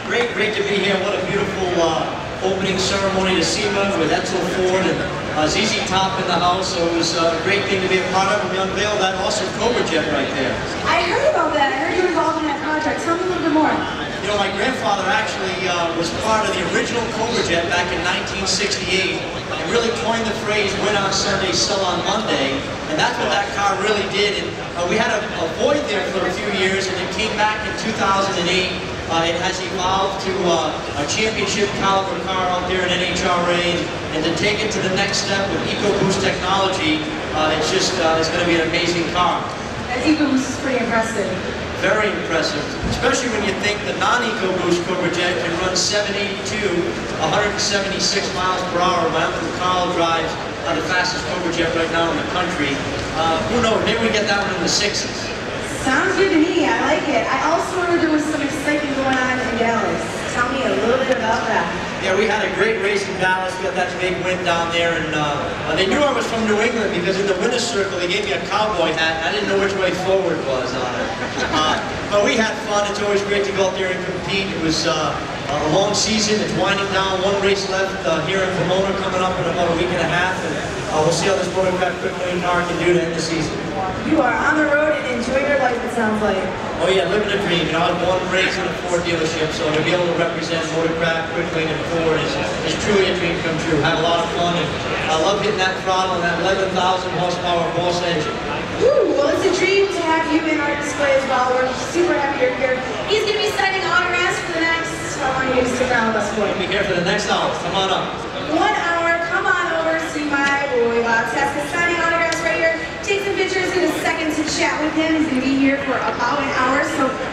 Great to be here. What a beautiful opening ceremony to SEMA with Edsel Ford and ZZ Top in the house. So it was a great thing to be a part of. And we unveiled that awesome Cobra jet right there. I heard about that. I heard you were involved in that project. Tell me a little bit more. You know, my grandfather actually was part of the original Cobra jet back in 1968 and really coined the phrase, win on Sunday, sell on Monday. And that's what that car really did. And we had a void there for a few years, and it came back in 2008. It has evolved to a championship caliber car out there in NHRA, and to take it to the next step with EcoBoost technology, it's going to be an amazing car. That EcoBoost is pretty impressive. Very impressive, especially when you think the non-EcoBoost Cobra jet can run 782, 176 miles per hour. My Uncle Carl drives the fastest Cobra jet right now in the country. Who knows, maybe we get that one in the 60s. Sounds good to me. I like it. I also heard there was some excitement going on in Dallas. Tell me a little bit about that. Yeah, we had a great race in Dallas. We got that big win down there, and they knew I was from New England because in the winner's circle they gave me a cowboy hat. I didn't know which way forward was on it. But we had fun. It's always great to go out there and compete. It was a long season. It's winding down. One race left here in Pomona coming up in about a week and a half, and we'll see how this motorcraft quick lane car can do to end the season. You are on the road and enjoying your life, it sounds like. Oh yeah, living a dream. You know, I was born and raised in a Ford dealership, so to be able to represent motorcraft, quick lane, and Ford is truly a dream come true. Had a lot of fun, and I love hitting that throttle and that 11,000 horsepower Boss engine. Woo! Well, it's a dream to have you in our display as well. We're super happy you're here. He's going to be signing autographs for the next, how long are you going to stick around with us for? We'll be here for the next hour. Come on up. 1 hour. Come on over, see my boy Bob Teska signing autographs right here. Take some pictures, get a second to chat with him. He's going to be here for about an hour, so